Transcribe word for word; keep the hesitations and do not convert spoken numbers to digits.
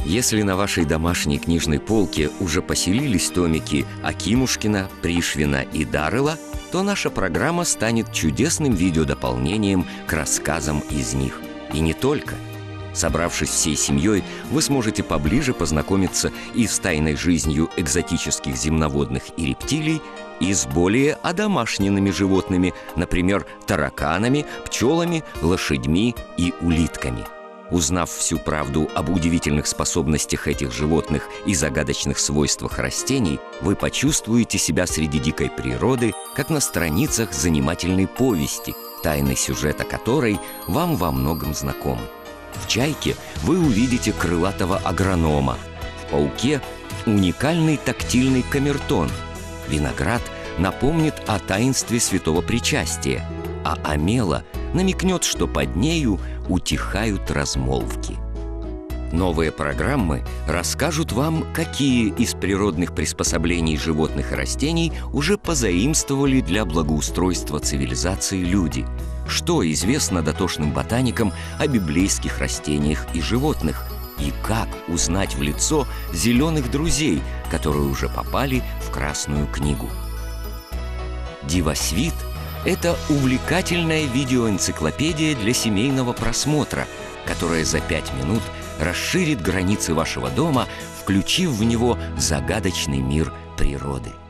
Если на вашей домашней книжной полке уже поселились томики Акимушкина, Пришвина и Дарыла, то наша программа станет чудесным видеодополнением к рассказам из них. И не только. Собравшись всей семьей, вы сможете поближе познакомиться и с тайной жизнью экзотических земноводных и рептилий, и с более одомашненными животными, например, тараканами, пчелами, лошадьми и улитками. Узнав всю правду об удивительных способностях этих животных и загадочных свойствах растений, вы почувствуете себя среди дикой природы, как на страницах занимательной повести, тайны сюжета которой вам во многом знакомы. В «Чайке» вы увидите крылатого агронома, в «Пауке» – уникальный тактильный камертон, виноград напомнит о таинстве святого причастия, а омела намекнет, что под нею утихают размолвки. Новые программы расскажут вам, какие из природных приспособлений животных и растений уже позаимствовали для благоустройства цивилизации люди, что известно дотошным ботаникам о библейских растениях и животных, и как узнать в лицо зеленых друзей, которые уже попали в Красную книгу. «Дивасвит» — это увлекательная видеоэнциклопедия для семейного просмотра, которая за пять минут расширит границы вашего дома, включив в него загадочный мир природы.